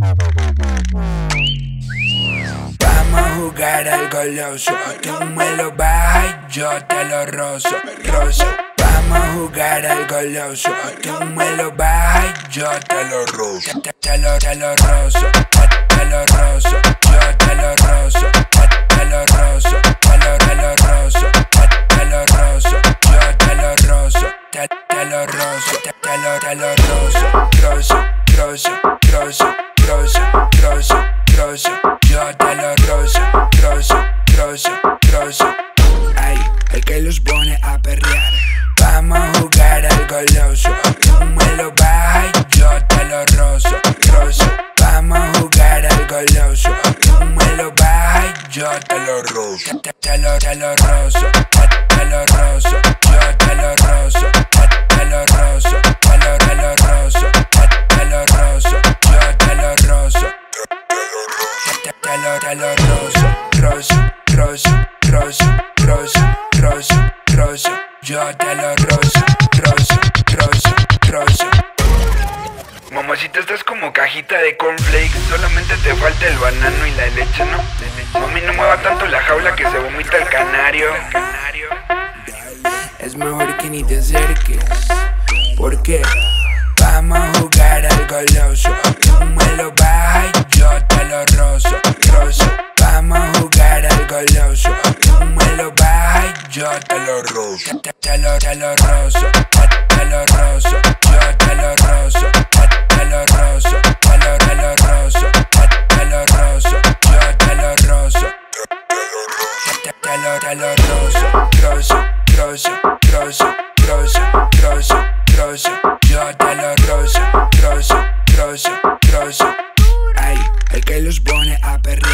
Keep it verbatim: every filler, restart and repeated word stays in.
Vamos a jugar al goloso. Tú me lo bajas y yo te lo rozo, rozo. Vamos a jugar al goloso. Tú me lo bajas y yo te lo rozo. Te, te lo, te lo rozo, te, te lo rozo. Yo te lo rozo, te, te lo rozo. Te lo, te lo rozo, te, te lo rozo. Yo te lo rozo, te, te lo rozo. Te, te lo, te lo rozo, rozo, rozo, rozo, rozo, rozo, rozo. Yo te lo rozo, rozo, rozo, rozo. Ay, el que los pone a perrear. Vamos a jugar al goloso. Tú me lo bajas y yo te lo rozo, rozo. Vamos a jugar al goloso. Tú me lo bajas y yo te lo rozo. Te, te lo, te lo rozo, te, te lo rozo. Yo te lo rozo, te, te lo rozo. Te lo, te lo rozo, te, te lo rozo. Yo te lo rozo. Te, te lo, te lo rozo, rozo, rozo, rozo, rozo, rozo, rozo. Yo te lo rozo, rozo, rozo, rozo. Mamacita, estás como cajita de cornflakes. Solamente te falta el banano y la leche, ¿no? Mami, no mueva tanto la jaula que se vomita el canario. Es mejor que ni te acerques. ¿Por qué? Vamos a jugar al goloso. Tú me lo bajas y yo te lo rozo, rozo. Vamos a jugar al goloso. Tú me lo bajas y yo te lo rozo. Te, te lo, te lo rozo, te, te lo rozo. Yo te lo rozo, te, te lo rozo. Te lo, te lo rozo, te, te lo rozo. Yo te lo rozo. Te, te lo, te lo rozo, rozo, rozo, rozo, rozo, rozo, rozo. Yo te lo rozo, rozo, rozo, rozo. Ay, el que los pone a perrear.